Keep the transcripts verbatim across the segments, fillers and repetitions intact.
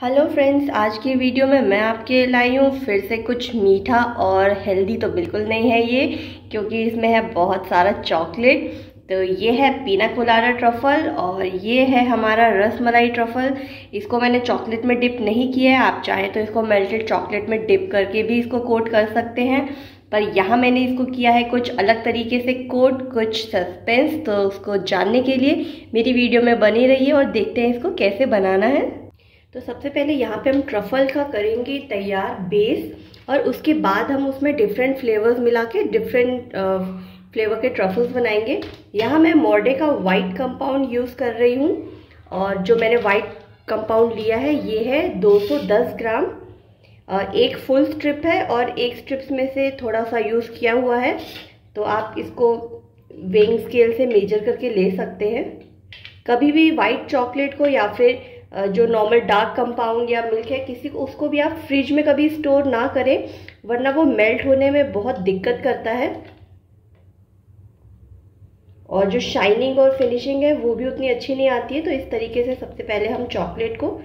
Hello friends, आज की video में मैं आपके लाई हूँ फिर से कुछ मीठा और हेल्दी तो बिल्कुल नहीं है ये, क्योंकि इसमें है बहुत सारा चॉकलेट। तो ये है पीना कोलाडा ट्रफल और ये है हमारा रसमलाई ट्रफल। इसको मैंने चॉकलेट में डिप नहीं किया है, आप चाहें तो इसको मेल्टेड चॉकलेट में डिप करके भी इसको कोट कर सकते हैं, पर यहाँ मैंने इसको किया है कुछ अलग तरीके से कोट, कुछ सस्पेंस। तो उसको जानने के लिए मेरी वीडियो में बनी रहिए और देखते हैं इसको कैसे बनाना है। तो सबसे पहले यहाँ पे हम ट्रफल का करेंगे तैयार बेस, और उसके बाद हम उसमें डिफरेंट फ्लेवर्स मिला के डिफरेंट फ्लेवर के ट्रफल्स बनाएंगे। यहाँ मैं मोर्डे का वाइट कंपाउंड यूज़ कर रही हूँ, और जो मैंने वाइट कंपाउंड लिया है ये है दो सौ दस ग्राम। एक फुल स्ट्रिप है और एक स्ट्रिप्स में से थोड़ा सा यूज़ किया हुआ है, तो आप इसको वेइंग स्केल से मेजर करके ले सकते हैं। कभी भी वाइट चॉकलेट को या फिर जो नॉर्मल डार्क कंपाउंड या मिल्क है किसी को, उसको भी आप फ्रिज में कभी स्टोर ना करें, वरना वो मेल्ट होने में बहुत दिक्कत करता है और जो शाइनिंग और फिनिशिंग है वो भी उतनी अच्छी नहीं आती है। तो इस तरीके से सबसे पहले हम चॉकलेट को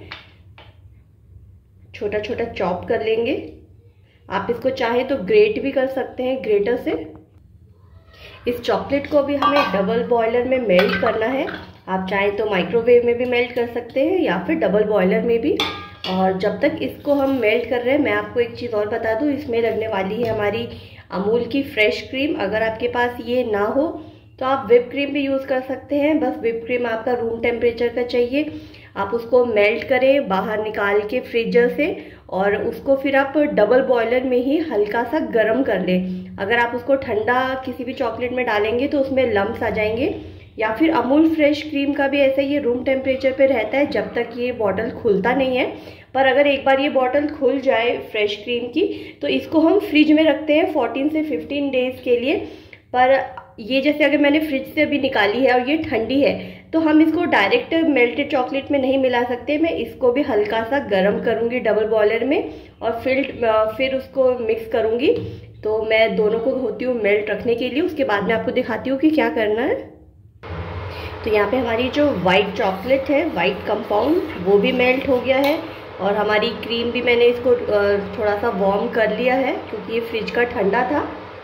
छोटा छोटा चॉप कर लेंगे। आप इसको चाहे तो ग्रेट भी कर सकते हैं ग्रेटर से। इस चॉकलेट को भी हमें डबल बॉयलर में मेल्ट करना है। आप चाहें तो माइक्रोवेव में भी मेल्ट कर सकते हैं या फिर डबल बॉयलर में भी। और जब तक इसको हम मेल्ट कर रहे हैं, मैं आपको एक चीज़ और बता दूं, इसमें लगने वाली है हमारी अमूल की फ्रेश क्रीम। अगर आपके पास ये ना हो तो आप व्हिप क्रीम भी यूज़ कर सकते हैं, बस व्हिप क्रीम आपका रूम टेम्परेचर का चाहिए। आप उसको मेल्ट करें बाहर निकाल के फ्रीजर से, और उसको फिर आप डबल बॉयलर में ही हल्का सा गर्म कर लें। अगर आप उसको ठंडा किसी भी चॉकलेट में डालेंगे तो उसमें लम्स आ जाएंगे। या फिर अमूल फ्रेश क्रीम का भी ऐसा, ये रूम टेम्परेचर पे रहता है जब तक ये बॉटल खुलता नहीं है। पर अगर एक बार ये बॉटल खुल जाए फ्रेश क्रीम की, तो इसको हम फ्रिज में रखते हैं चौदह से पंद्रह डेज के लिए। पर ये जैसे अगर मैंने फ्रिज से अभी निकाली है और ये ठंडी है, तो हम इसको डायरेक्ट मेल्टेड चॉकलेट में नहीं मिला सकते। मैं इसको भी हल्का सा गर्म करूँगी डबल बॉयलर में, और फिर फिर उसको मिक्स करूँगी। तो मैं दोनों को होती हूँ मेल्ट रखने के लिए, उसके बाद मैं आपको दिखाती हूँ कि क्या करना है। तो यहाँ पे हमारी जो वाइट चॉकलेट है, वाइट कंपाउंड, वो भी मेल्ट हो गया है, और हमारी क्रीम भी मैंने इसको थोड़ा सा वार्म कर लिया है क्योंकि ये फ्रिज का ठंडा था।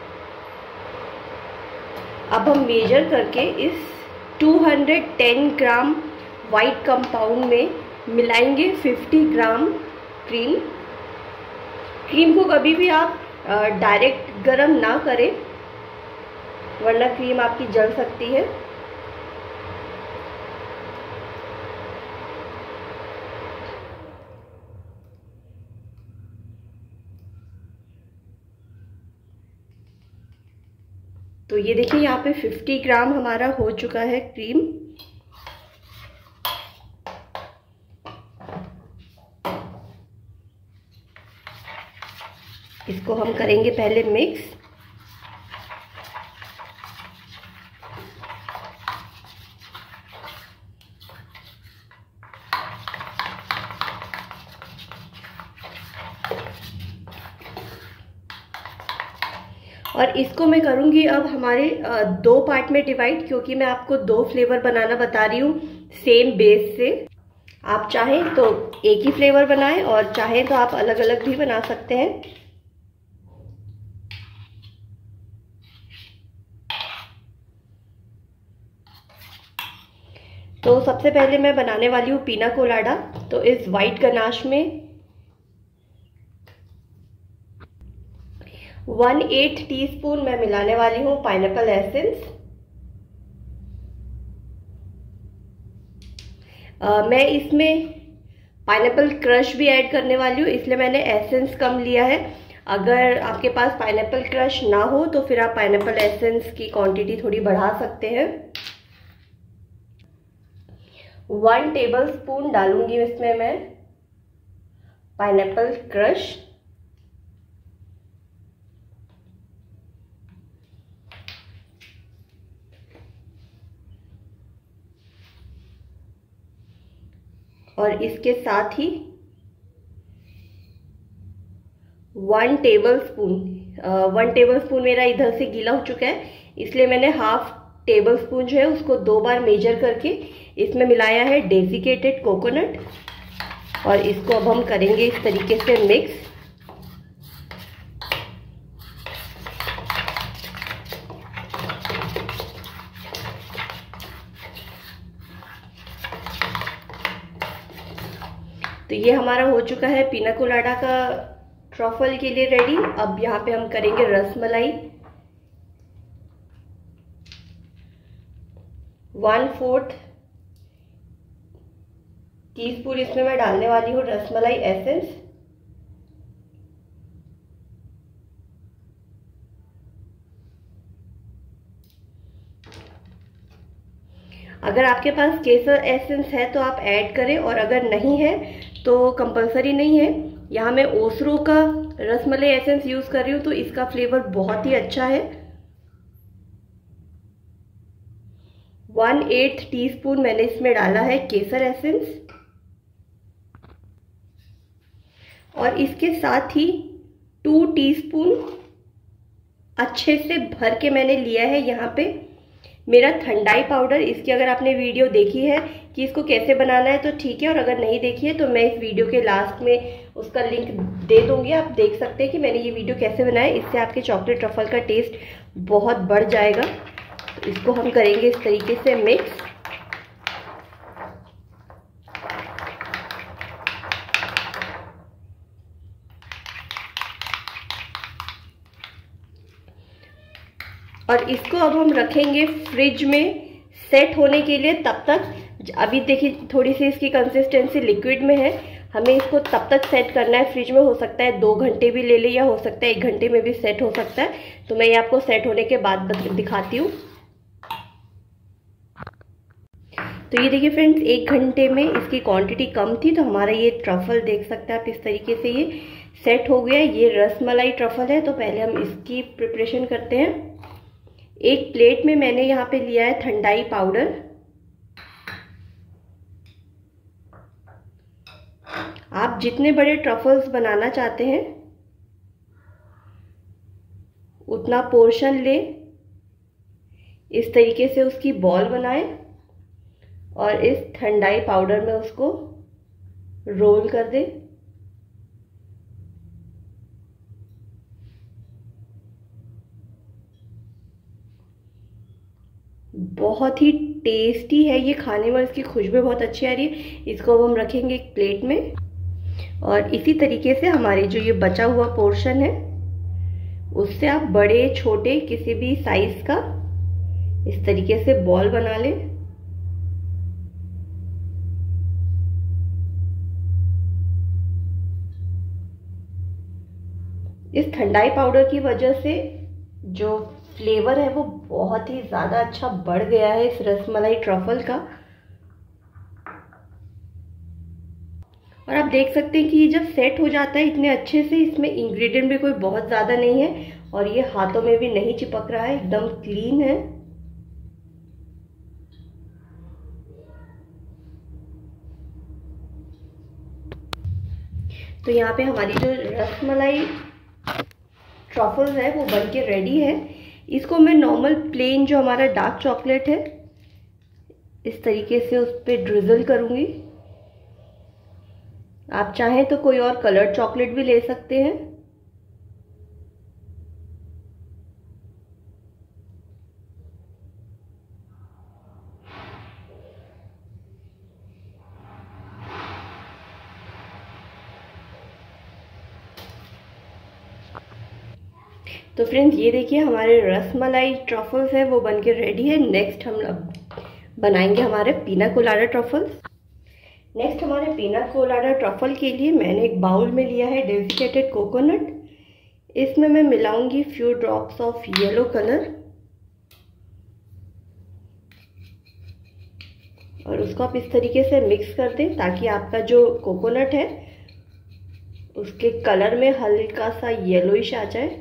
अब हम मेजर करके इस दो सौ दस ग्राम वाइट कंपाउंड में मिलाएंगे पचास ग्राम क्रीम। क्रीम को कभी भी आप डायरेक्ट गरम ना करें, वरना क्रीम आपकी जल सकती है। तो ये देखिए यहाँ पे पचास ग्राम हमारा हो चुका है क्रीम। इसको हम करेंगे पहले मिक्स। और इसको मैं करूँगी अब हमारे दो पार्ट में डिवाइड, क्योंकि मैं आपको दो फ्लेवर बनाना बता रही हूँ सेम बेस से। आप चाहें तो एक ही फ्लेवर बनाएं और चाहें तो आप अलग अलग भी बना सकते हैं। तो सबसे पहले मैं बनाने वाली हूँ पीना कोलाडा। तो इस वाइट गनाश में वन एट टीस्पून मैं मिलाने वाली हूँ पाइनएप्पल एसेंस। मैं इसमें पाइनएप्पल क्रश भी ऐड करने वाली हूँ, इसलिए मैंने एसेंस कम लिया है। अगर आपके पास पाइनएप्पल क्रश ना हो तो फिर आप पाइनएप्पल एसेंस की क्वांटिटी थोड़ी बढ़ा सकते हैं। वन टेबल स्पून डालूंगी इसमें मैं पाइनएप्पल क्रश। और इसके साथ ही one tablespoon one tablespoon मेरा इधर से गीला हो चुका है, इसलिए मैंने हाफ टेबल स्पून जो है उसको दो बार मेजर करके इसमें मिलाया है डेसिकेटेड कोकोनट। और इसको अब हम करेंगे इस तरीके से मिक्स। तो ये हमारा हो चुका है पीना कोलाडा का ट्रफल के लिए रेडी। अब यहाँ पे हम करेंगे रसमलाई। वन फोर्थ टीस्पून इसमें मैं डालने वाली हूँ रसमलाई एसेंस। अगर आपके पास केसर एसेंस है तो आप ऐड करें, और अगर नहीं है तो कंपलसरी नहीं है। यहाँ मैं ओसरो का रसमलाई एसेंस यूज कर रही हूँ, तो इसका फ्लेवर बहुत ही अच्छा है। वन एट्थ टी स्पून मैंने इसमें डाला है केसर एसेंस, और इसके साथ ही टू टीस्पून अच्छे से भर के मैंने लिया है यहाँ पे मेरा ठंडाई पाउडर। इसकी अगर आपने वीडियो देखी है कि इसको कैसे बनाना है तो ठीक है, और अगर नहीं देखी है तो मैं इस वीडियो के लास्ट में उसका लिंक दे दूंगी। आप देख सकते हैं कि मैंने ये वीडियो कैसे बनाया। इससे आपके चॉकलेट ट्रफल का टेस्ट बहुत बढ़ जाएगा। तो इसको हम करेंगे इस तरीके से मिक्स। और इसको अब हम रखेंगे फ्रिज में सेट होने के लिए। तब तक अभी देखिए थोड़ी सी इसकी कंसिस्टेंसी लिक्विड में है, हमें इसको तब तक सेट करना है फ्रिज में। हो सकता है दो घंटे भी ले ले, या हो सकता है एक घंटे में भी सेट हो सकता है। तो मैं ये आपको सेट होने के बाद दिखाती हूँ। तो ये देखिए फ्रेंड्स, एक घंटे में इसकी क्वांटिटी कम थी, तो हमारा ये ट्रफल देख सकते हैं आप इस तरीके से ये सेट हो गया। ये रसमलाई ट्रफल है। तो पहले हम इसकी प्रिपरेशन करते हैं। एक प्लेट में मैंने यहाँ पे लिया है ठंडाई पाउडर। आप जितने बड़े ट्रफल्स बनाना चाहते हैं उतना पोर्शन ले, इस तरीके से उसकी बॉल बनाएं और इस ठंडाई पाउडर में उसको रोल कर दें। बहुत ही टेस्टी है ये, खाने में इसकी खुशबू बहुत अच्छी आ रही है। इसको अब हम रखेंगे एक प्लेट में, और इसी तरीके से हमारे जो ये बचा हुआ पोर्शन है उससे आप बड़े छोटे किसी भी साइज का इस तरीके से बॉल बना लें। इस ठंडाई पाउडर की वजह से जो फ्लेवर है वो बहुत ही ज़्यादा अच्छा बढ़ गया है इस रसमलाई ट्रफल का। और आप देख सकते हैं कि ये जब सेट हो जाता है इतने अच्छे से, इसमें इंग्रेडिएंट भी कोई बहुत ज़्यादा नहीं है, और ये हाथों में भी नहीं चिपक रहा है, एकदम क्लीन है। तो यहाँ पे हमारी जो रसमलाई ट्रफल्स है वो बन के रेडी है। इसको मैं नॉर्मल प्लेन जो हमारा डार्क चॉकलेट है इस तरीके से उस पर ड्रिजल करूंगी। आप चाहें तो कोई और कलर्ड चॉकलेट भी ले सकते हैं। तो फ्रेंड्स ये देखिए हमारे रसमलाई ट्रफल्स है वो बनके रेडी है। नेक्स्ट हम अब बनाएंगे हमारे पीना कोलाडा ट्रफल्स। नेक्स्ट हमारे पीना कोलाडा ट्रफल के लिए मैंने एक बाउल में लिया है डेसिकेटेड कोकोनट। इसमें मैं मिलाऊंगी few drops of yellow colour, और उसको आप इस तरीके से मिक्स कर दें ताकि आपका जो कोकोनट है उसके कलर में हल्का सा येलोइश आ जाए।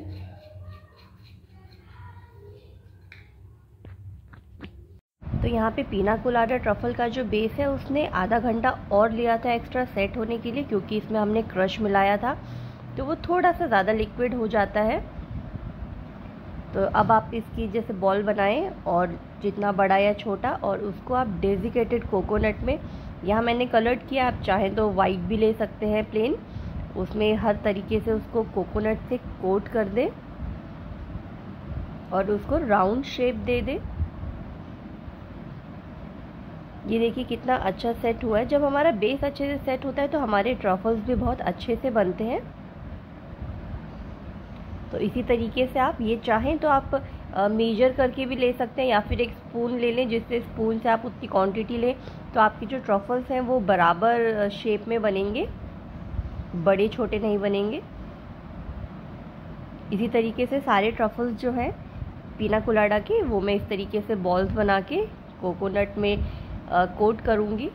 तो यहाँ पे पीना कोलाडा ट्रफल का जो बेस है उसने आधा घंटा और लिया था एक्स्ट्रा सेट होने के लिए, क्योंकि इसमें हमने क्रश मिलाया था तो वो थोड़ा सा ज़्यादा लिक्विड हो जाता है। तो अब आप इसकी जैसे बॉल बनाएं, और जितना बड़ा या छोटा, और उसको आप डेसिकेटेड कोकोनट में यहाँ मैंने कलर्ड किया, आप चाहें तो वाइट भी ले सकते हैं प्लेन। उसमें हर तरीके से उसको कोकोनट से कोट कर दें और उसको राउंड शेप दे दें। ये देखिए कितना अच्छा सेट हुआ है। जब हमारा बेस अच्छे से सेट होता है तो हमारे ट्रफल्स भी बहुत अच्छे से बनते हैं। तो इसी तरीके से आप ये चाहें तो आप मेजर करके भी ले सकते हैं, या फिर एक स्पून ले लें, जिससे स्पून से आप उतनी क्वांटिटी लें तो आपकी जो ट्रफल्स हैं वो बराबर शेप में बनेंगे, बड़े छोटे नहीं बनेंगे। इसी तरीके से सारे ट्रफल्स जो हैं पीना कोलाडा के, वो मैं इस तरीके से बॉल्स बना के कोकोनट में कोट करूँगी।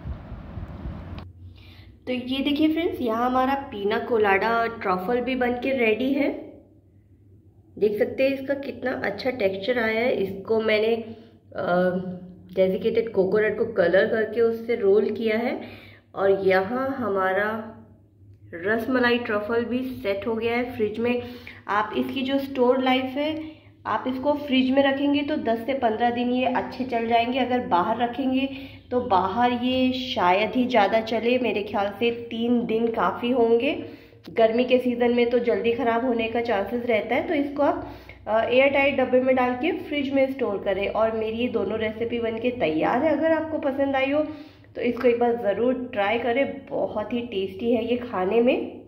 तो ये देखिए फ्रेंड्स, यहाँ हमारा पीना कोलाडा ट्रफल भी बन के रेडी है। देख सकते हैं इसका कितना अच्छा टेक्सचर आया है। इसको मैंने डेजिकेटेड कोकोनट को कलर करके उससे रोल किया है। और यहाँ हमारा रसमलाई ट्रफल भी सेट हो गया है फ्रिज में। आप इसकी जो स्टोर लाइफ है, आप इसको फ्रिज में रखेंगे तो दस से पंद्रह दिन ये अच्छे चल जाएंगे। अगर बाहर रखेंगे तो बाहर ये शायद ही ज़्यादा चले, मेरे ख्याल से तीन दिन काफ़ी होंगे। गर्मी के सीज़न में तो जल्दी ख़राब होने का चांसेस रहता है। तो इसको आप एयर टाइट डब्बे में डाल के फ्रिज में स्टोर करें। और मेरी ये दोनों रेसिपी बनके तैयार है। अगर आपको पसंद आई हो तो इसको एक बार ज़रूर ट्राई करें, बहुत ही टेस्टी है ये खाने में।